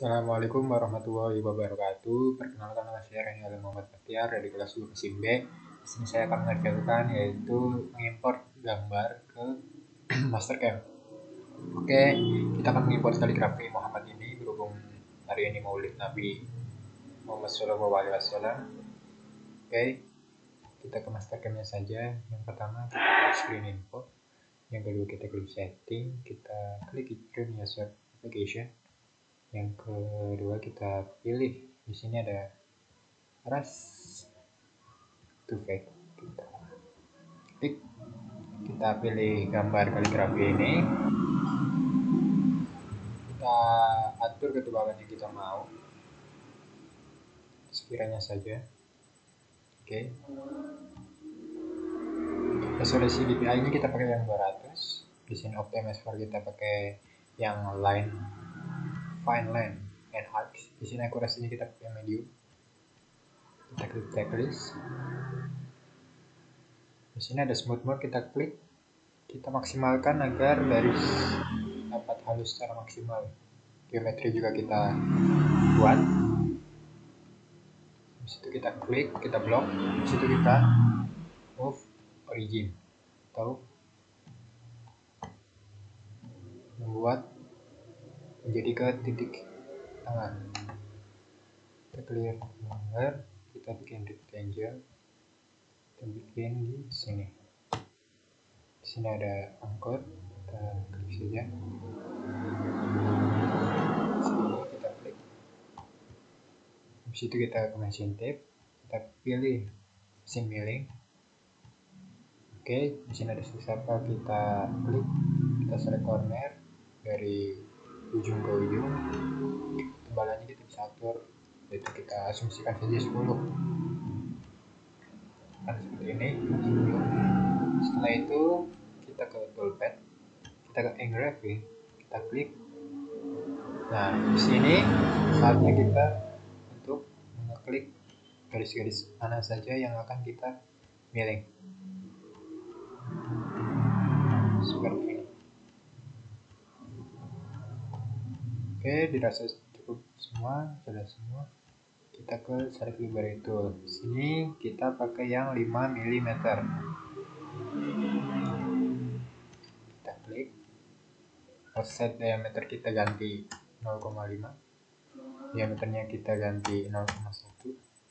Assalamualaikum warahmatullahi wabarakatuh. Perkenalkan, nama saya Reni Muhammad Baktiar dari kelas 2 Mesin B. Di sini saya akan mengerjakan yaitu mengimport gambar ke Mastercam. Oke, kita akan mengimport kaligrafi Muhammad ini berhubung hari ini Maulid Nabi Muhammad SAW. Oke, kita ke Mastercam-nya saja. Yang pertama kita klik screen info. Yang kedua kita klik setting, kita klik Create User Application. Yang kedua kita pilih di sini ada Rust to fake, kita pilih gambar kaligrafi ini, kita atur ketebalan yang kita mau sekiranya saja. Oke, resolusi DPI nya kita pakai yang 200. Di sini optimize for kita pakai yang line, fine line and arc. Di sini akurasinya kita pakai medium. Kita klik checklist. Di sini ada smooth mode, kita klik, kita maksimalkan agar garis dapat halus secara maksimal. Geometri juga kita buat. Di situ kita klik, kita blok. Di situ kita move origin atau membuat menjadi ke titik tengah. Kita clear number, kita bikin rectangle, kita bikin di sini. Di sini ada angkot, kita klik saja. Kita klik. Di situ kita ke mesin tape, kita pilih mesin milling. Oke, di sini ada sisa-sisa, kita klik, kita select corner dari ujung ke ujung. Tebalannya kita bisa atur, yaitu kita asumsikan saja 10. Kan seperti ini, 10. Setelah itu kita ke toolpad, kita ke engraving, kita klik. Nah, di sini saatnya kita untuk mengeklik garis-garis mana saja yang akan kita milling. Seperti ini. Oke, dirasa cukup semua, sudah semua. Kita ke select library tool. Di sini kita pakai yang 5 mm. Kita klik. Offset diameter kita ganti 0,5. Diameternya kita ganti 0,1.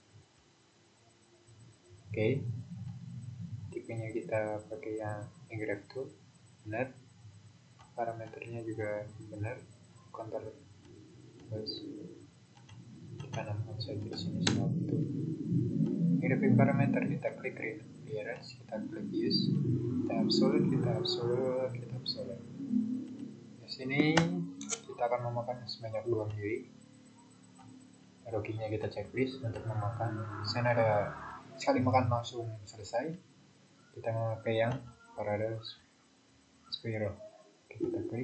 Oke. Tipenya kita pakai yang engrave tool. Benar. Parameternya juga benar. Contour plus. Kita namakan saja di sini 1. Engraving parameter kita klik clearance, kita klik use, kita absolute, kita absolute, kita absolute. Di sini kita akan memakan sebanyak 2 mili. Rokinya kita checklist untuk memakan. Di sana ada sekali makan langsung selesai. Kita memakai yang parallel spiral. Kita klik,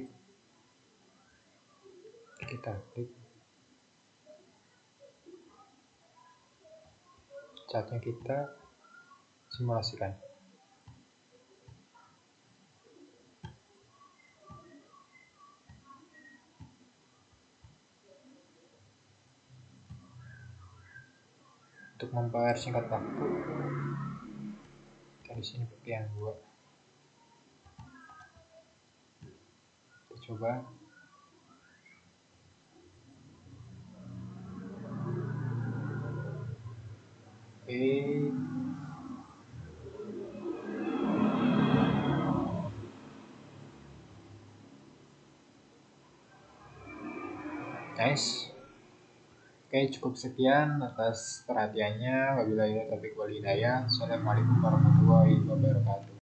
catnya kita simulasikan. Untuk mempersingkat waktu, kita di sini pakai yang 2. Kita coba. Nice. Oke, cukup sekian atas perhatiannya. Wabillahi taufiq wal hidayah. Assalamualaikum warahmatullahi wabarakatuh.